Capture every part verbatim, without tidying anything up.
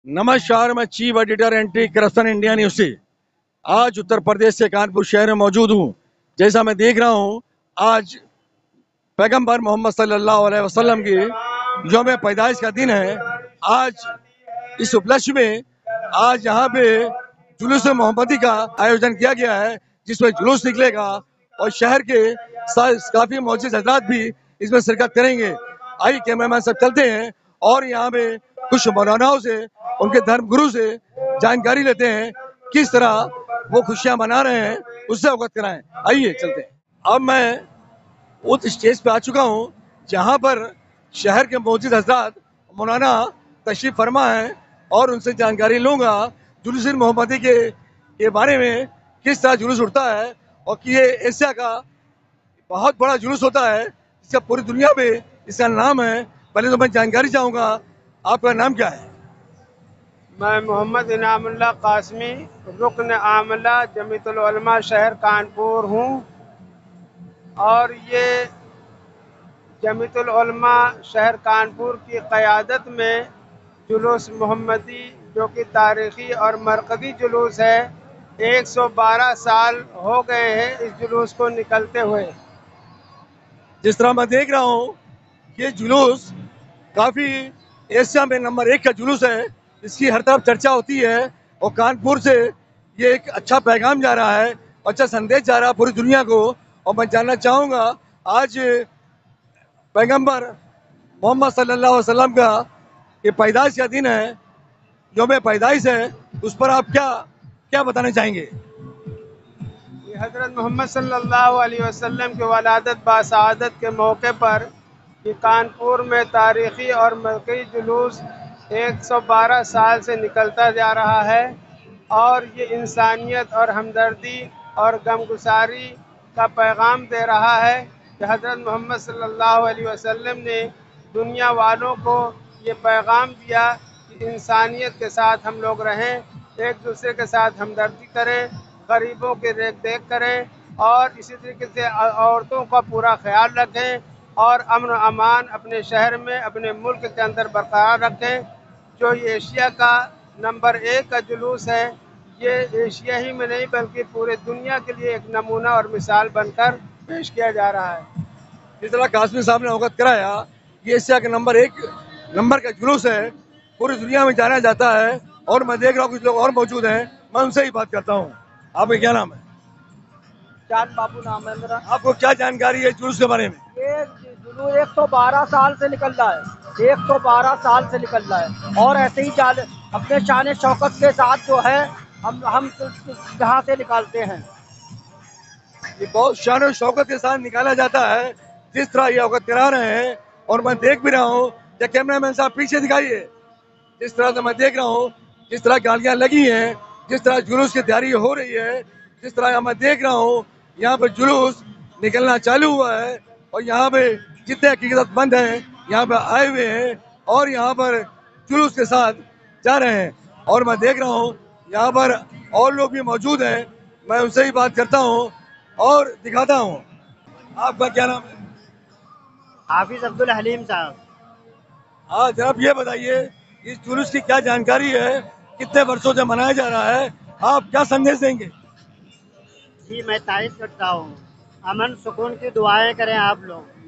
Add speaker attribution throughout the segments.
Speaker 1: नमस्कार, मैं chief editor anti corruption India news से आज उत्तर प्रदेश के कानपुर शहर में मौजूद हूँ। जैसा मैं देख रहा हूँ, आज पैगंबर मोहम्मद सल्लल्लाहु अलैहि वसल्लम की यौम पैदाइश का दिन है। आज इस उपलक्ष्य में आज यहाँ पे जुलूस मोहम्मदी का आयोजन किया गया है, जिसमें जुलूस निकलेगा और शहर के काफी मौजूद हजरात भी इसमें शिरकत करेंगे। आइए कैमरामैन सब चलते हैं और यहाँ पे कुछ मौलानाओं से, उनके धर्म गुरु से जानकारी लेते हैं, किस तरह वो खुशियां मना रहे हैं, उससे अवगत कराएं। आइए चलते हैं। अब मैं उस स्टेज पे आ चुका हूँ जहाँ पर शहर के मौजूद हजरात मौलाना तशरीफ फरमा है और उनसे जानकारी लूंगा जुलूस मोहम्मदी के के बारे में, किस तरह जुलूस उठता है और कि ये एशिया का बहुत बड़ा जुलूस होता है जिसका पूरी दुनिया में इसका नाम है। पहले तो मैं जानकारी चाहूँगा, आपका नाम क्या है?
Speaker 2: मैं मोहम्मद इनामुल्लाह कासमी, रुकन आमला जमीयतुल उलमा शहर कानपुर हूँ। और ये जमीयतुल उलमा शहर कानपुर की क़यादत में जुलूस मोहम्मदी, जो कि तारीख़ी और मरकज़ी जुलूस है, एक सौ बारह साल हो गए हैं इस जुलूस को निकलते हुए।
Speaker 1: जिस तरह मैं देख रहा हूँ, ये जुलूस काफ़ी एशिया में नंबर एक का जुलूस है, इसकी हर तरफ चर्चा होती है और कानपुर से ये एक अच्छा पैगाम जा रहा है, अच्छा संदेश जा रहा है पूरी दुनिया को। और मैं जानना चाहूँगा, आज पैगंबर मोहम्मद सल्लल्लाहु अलैहि वसल्लम का ये पैदाइश का दिन है, यौम पैदाइश है, उस पर आप क्या क्या बताना चाहेंगे?
Speaker 2: हज़रत मोहम्मद सल्लल्लाहु अलैहि वसल्लम की वलादत बासआदत के मौके पर ये कानपुर में तारीख़ी और मरकज़ी जुलूस एक सौ बारह साल से निकलता जा रहा है और ये इंसानियत और हमदर्दी और गमगुसारी का पैगाम दे रहा है कि हज़रत मोहम्मद सल्लल्लाहु अलैहि वसल्लम ने दुनिया वालों को ये पैगाम दिया कि इंसानियत के साथ हम लोग रहें, एक दूसरे के साथ हमदर्दी करें, गरीबों की रेख देख करें और इसी तरीके से औरतों का पूरा ख्याल रखें और अमन अमान अपने शहर में, अपने मुल्क के अंदर बरकरार रखें। जो ये एशिया का नंबर एक का जुलूस है, ये एशिया ही में नहीं बल्कि पूरे दुनिया के लिए एक नमूना और मिसाल बनकर पेश किया जा रहा है।
Speaker 1: जिस तरह कासमी साहब ने अवगत कराया, ये एशिया का नंबर एक नंबर का जुलूस है, पूरी दुनिया में जाना जाता है। और मैं देख रहा हूँ कुछ लोग और मौजूद हैं, मैं उनसे ही बात करता हूँ। आपका क्या नाम है?
Speaker 3: चांद बाबू नाम है मेरा।
Speaker 1: आपको क्या जानकारी है जुलूस के बारे में?
Speaker 3: ये जुलूस एक सौ बारह साल से निकल रहा है, एक सौ बारह साल से निकल रहा है और ऐसे ही चाल अपने शान शौकत के साथ जो है हम हम जहाँ से निकालते हैं।
Speaker 1: ये बहुत शान और शौकत के साथ निकाला जाता है, जिस तरह ये अवगत करा रहे हैं। और मैं देख भी रहा हूँ, या कैमरामैन साहब पीछे दिखाइए, जिस तरह से मैं देख रहा हूँ, जिस तरह गालियाँ लगी हैं, जिस तरह जुलूस की तैयारी हो रही है, जिस तरह मैं देख रहा हूँ यहाँ पर जुलूस निकलना चालू हुआ है और यहाँ पे जितने हकीकतमंद हैं यहाँ पे आए हुए हैं और यहाँ पर जुलूस के साथ जा रहे हैं। और मैं देख रहा हूँ यहाँ पर और लोग भी मौजूद हैं, मैं उनसे ही बात करता हूँ और दिखाता हूँ। आपका क्या नाम है?
Speaker 3: हाफिज अब्दुल हलीम साहब।
Speaker 1: हाँ जनाब, ये बताइए इस जुलूस की क्या जानकारी है, कितने वर्षों से मनाया जा रहा है, आप क्या संदेश देंगे?
Speaker 3: जी मैं तारीफ करता हूँ, अमन सुकून की दुआएं करें आप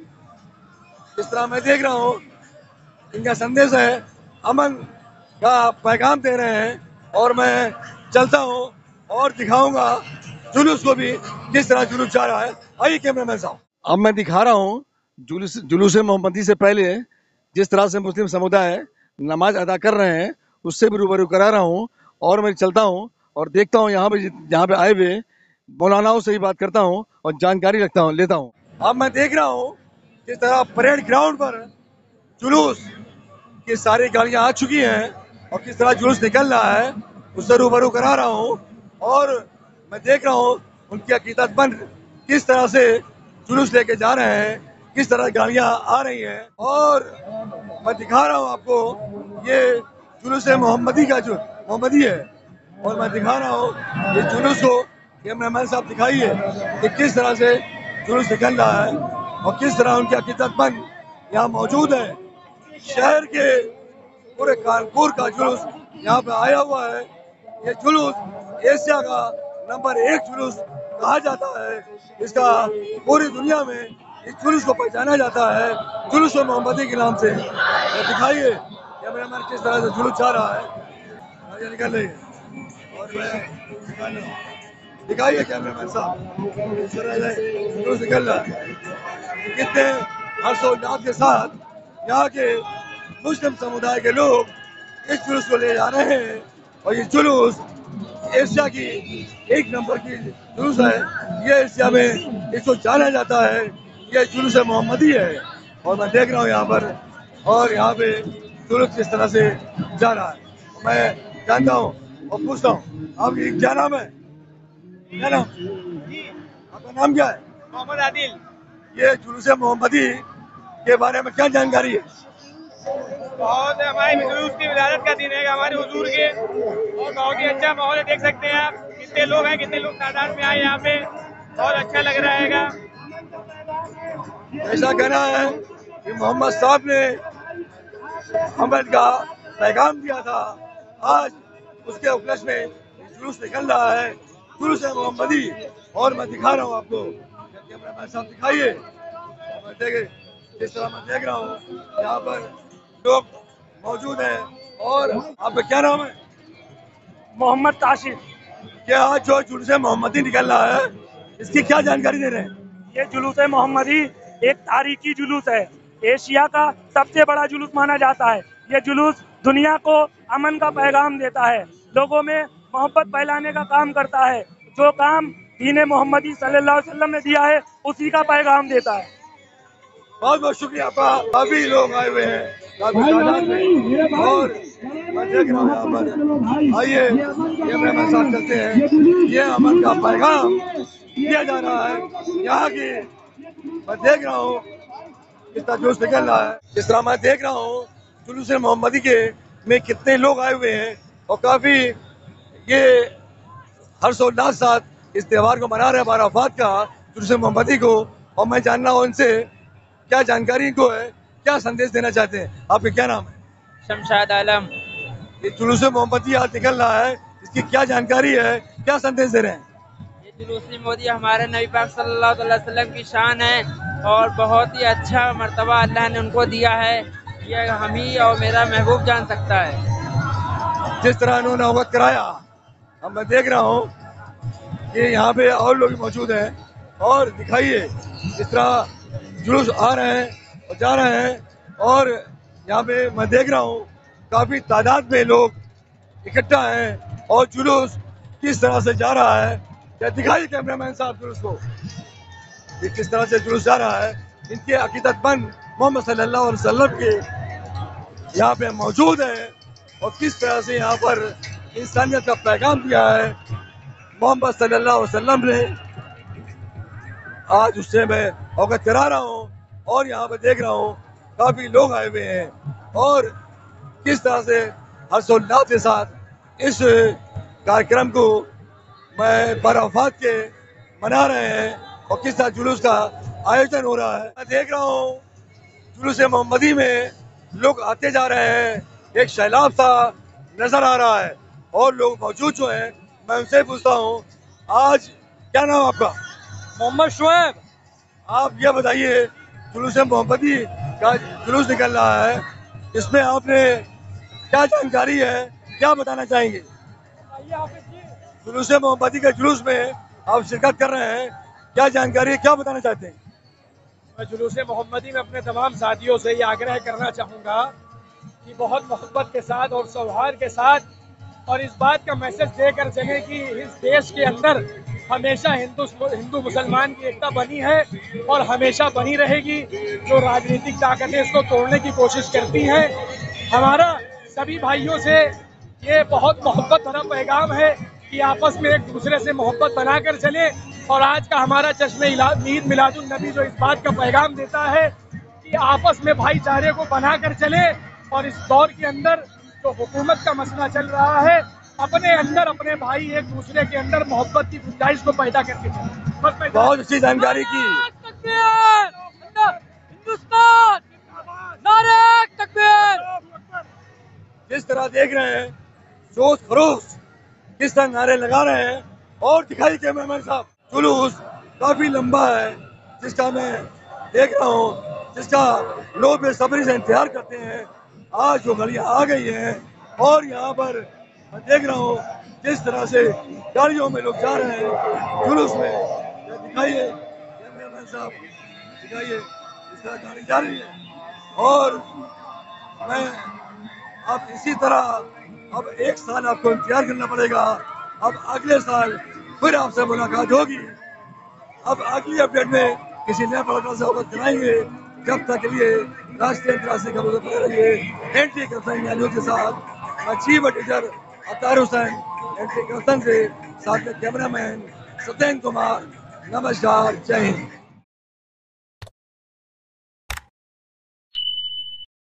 Speaker 3: लोग।
Speaker 1: इस तरह मैं देख रहा हूँ इनका संदेश है, अमन का पैगाम दे रहे हैं। और मैं चलता हूँ और दिखाऊंगा जुलूस को भी, किस तरह जुलूस जा रहा है। आइए कैमरामैन साहब, अब मैं दिखा रहा हूँ जुलूस जुलूस मोहम्मदी से पहले जिस तरह से मुस्लिम समुदाय नमाज अदा कर रहे हैं, उससे भी रूबरू करा रहा हूँ। और मैं चलता हूँ और देखता हूँ यहाँ पे यहाँ पे आए हुए मौलानाओं से ही बात करता हूँ और जानकारी रखता हूँ लेता हूँ। अब मैं देख रहा हूँ किस तरह परेड ग्राउंड पर जुलूस की सारी गाड़ियाँ आ चुकी हैं और किस तरह जुलूस निकल रहा है, उससे रूबरू करा रहा हूँ। और मैं देख रहा हूँ उनकी अकीदतमंद किस तरह से जुलूस लेके जा रहे हैं, किस तरह गाड़ियाँ आ रही हैं। और मैं दिखा रहा हूँ आपको, ये जुलूस मोहम्मदी का जो मोहम्मदी है। और मैं दिखा रहा हूँ ये जुलूस को, कैमरामैन साहब दिखाइए कि किस तरह से जुलूस निकल रहा है और किस तरह उनके अकीदतमंद यहाँ मौजूद है। शहर के पूरे कानपुर का जुलूस यहाँ पे आया हुआ है। ये जुलूस एशिया का नंबर एक जुलूस कहा जाता है। इसका पूरी दुनिया में इस जुलूस को पहचाना जाता है जुलूस मोहम्मदी के नाम से। तो दिखाइए कैमरामैन किस तरह से जुलूस जा रहा है, ये निकल रही है और मैं दिखा रहा हूं। दिखाइए कैमरामैन साहब किस तरह से जुलूस निकल रहा है, कितने हर्षोल्लास के साथ यहाँ के मुस्लिम समुदाय के लोग इस जुलूस को ले जा रहे हैं। और ये जुलूस एशिया की एक नंबर की जुलूस है। ये एशिया में इसको जाना जाता है, ये जुलूस मोहम्मदी है। और मैं देख रहा हूँ यहाँ पर, और यहाँ पे जुलूस किस तरह से जा रहा है। मैं जानता हूँ और पूछता हूँ, आपकी क्या नाम है? क्या नाम? आपका नाम क्या है?
Speaker 2: मोहम्मद आदिल।
Speaker 1: ये जुलूस मोहम्मदी के बारे में क्या जानकारी है?
Speaker 2: बहुत हमारे जुलूस की विलादत का दिन है हमारे हुजूर के, और बहुत ही अच्छा माहौल है। देख सकते हैं आप कितने लोग हैं, कितने लोग तादाद में आए यहाँ पे, बहुत अच्छा लग रहा है।
Speaker 1: ऐसा कहना है कि मोहम्मद साहब ने अमन का पैगाम दिया था, आज उसके उपलक्ष्य में जुलूस निकल रहा है, जुलूस मोहम्मदी। और मैं दिखा रहा हूँ आपको, कैमरामैन साहब दिखाइए। मैं देखे जिस तरह मैं देख रहा हूँ यहाँ पर लोग मौजूद हैं। और आपका क्या नाम है?
Speaker 4: मोहम्मद ताशिर।
Speaker 1: क्या आज जो जुलूस मोहम्मदी निकल रहा है, इसकी क्या जानकारी दे रहे हैं?
Speaker 4: ये जुलूस मोहम्मदी एक तारीखी जुलूस है, एशिया का सबसे बड़ा जुलूस माना जाता है। ये जुलूस दुनिया को अमन का पैगाम देता है, लोगों में मोहब्बत फैलाने का काम करता है। जो काम दीन मोहम्मदी सल्लल्लाहु अलैहि वसल्लम ने दिया है उसी का पैगाम देता है।
Speaker 1: बहुत बहुत शुक्रिया आपका। काफी लोग आए हुए हैं, काफी तादाद में, और मैं देख रहा हूँ यहाँ पर। आइए कैमरामैन साहब चलते हैं। ये अमन का पैगाम दिया जा रहा है यहाँ की। मैं देख रहा हूँ कितना जोश निकल रहा है। जिस तरह मैं देख रहा हूँ जुलूस मोहम्मदी के में कितने लोग आए हुए हैं, और काफी ये हर्षोल्लास साथ इस त्योहार को मना रहे हैं, बाराफात का जुलूस मोहम्मदी को। और मैं जानना हूँ इनसे क्या जानकारी इनको है, क्या संदेश देना चाहते हैं। आपका क्या नाम है?
Speaker 5: शमशाद आलम।
Speaker 1: ये जुलूस मोहम्मदी आज निकल रहा है, इसकी क्या जानकारी है, क्या संदेश दे रहे हैं?
Speaker 5: ये जुलूस मोदी हमारे नबी पाक सल्लल्लाहु अलैहि वसल्लम की शान है, और बहुत ही अच्छा मर्तबा अल्लाह ने उनको दिया है। ये हम ही और मेरा महबूब जान सकता है।
Speaker 1: जिस तरह इन्होंने अवगत कराया, अब मैं देख रहा हूँ कि यहाँ पे और लोग मौजूद हैं। और दिखाइए जिस तरह जुलूस आ रहे हैं और जा रहे हैं, और यहाँ पे मैं देख रहा हूँ काफी तादाद में लोग इकट्ठा हैं, और जुलूस किस तरह से जा रहा है, क्या दिखाइए कैमरामैन साहब जुलूस को, ये किस तरह से जुलूस जा रहा है। इनके अकीदतमंद मोहम्मद सल्लल्लाहु अलैहि वसल्लम के यहाँ पे मौजूद है, और किस तरह से यहाँ पर इंसानियत का पैगाम दिया है मोहम्मद सल्लल्लाहु अलैहि वसल्लम ने, आज उससे मैं अवगत करा रहा हूँ। और यहाँ पे देख रहा हूँ काफी लोग आए हुए हैं, और किस तरह से हर्षोल्लास के साथ इस कार्यक्रम को मैं बाराफात के मना रहे हैं, और किस तरह जुलूस का आयोजन हो रहा है। मैं देख रहा हूँ जुलूस मोहम्मदी में लोग आते जा रहे हैं, एक सैलाब सा नजर आ रहा है, और लोग मौजूद जो हैं मैं उनसे पूछता हूँ, आज क्या नाम आपका?
Speaker 4: मोहम्मद शुएब।
Speaker 1: आप ये बताइए जुलूस मोहम्मदी का जुलूस निकल रहा है, इसमें आपने क्या जानकारी है, क्या बताना चाहेंगे? जुलूस मोहम्मदी के जुलूस में आप शिरकत कर रहे हैं, क्या जानकारी है, क्या बताना चाहते हैं?
Speaker 4: मैं जुलूस मोहम्मदी में अपने तमाम साथियों से ये आग्रह करना चाहूँगा कि बहुत मोहब्बत के साथ और सौहार्द के साथ, और इस बात का मैसेज देकर चले कि इस देश के अंदर हमेशा हिंदू हिंदू मुसलमान की एकता बनी है और हमेशा बनी रहेगी। जो राजनीतिक ताकतें इसको तोड़ने की कोशिश करती हैं, हमारा सभी भाइयों से ये बहुत मोहब्बत भरा पैगाम है कि आपस में एक दूसरे से मोहब्बत बनाकर चले। और आज का हमारा जश्न ईद मिलादुन नबी जो इस बात का पैगाम देता है कि आपस में भाईचारे को बनाकर चले, और इस दौर के अंदर जो हुकूमत का मसला चल रहा है, अपने अंदर अपने भाई एक दूसरे के अंदर मोहब्बत की गुंजाइश को पैदा करके चले। बस
Speaker 1: बहुत अच्छी जानकारी की।
Speaker 4: हिंदुस्तान नारे तकबीर।
Speaker 1: जिस तरह देख रहे हैं जोश खरोश किस तरह नारे लगा रहे हैं। और दिखाई कैमरामैन साहब, जुलूस काफी लंबा है जिसका मैं देख रहा हूँ, जिसका लोग बेसब्री से इंतजार करते हैं। आज वो घड़ियाँ आ गई हैं और यहाँ पर मैं देख रहा हूँ जिस तरह से गाड़ियों में लोग जा रहे हैं जुलूस में। ये दिखाइए कैमरामैन साहब, दिखाइए इस तरह गाड़ी जा रही है। और मैं अब इसी तरह अब एक साल आपको इंतजार करना पड़ेगा। अब अगले साल फिर आपसे मुलाकात होगी। अब अगली अपडेट में किसी नए प्रोग्राम से अवगत कराएंगे। जब तक के लिए राष्ट्रीय अंतर्राष्ट्रीय खबरों पर रहिए एंटी करप्शन न्यूज के साथ। मैं chief editor Attar Hussain anti corruption से, साथ में कैमरामैन सत्येंद्र कुमार। नमस्कार, जय हिंद।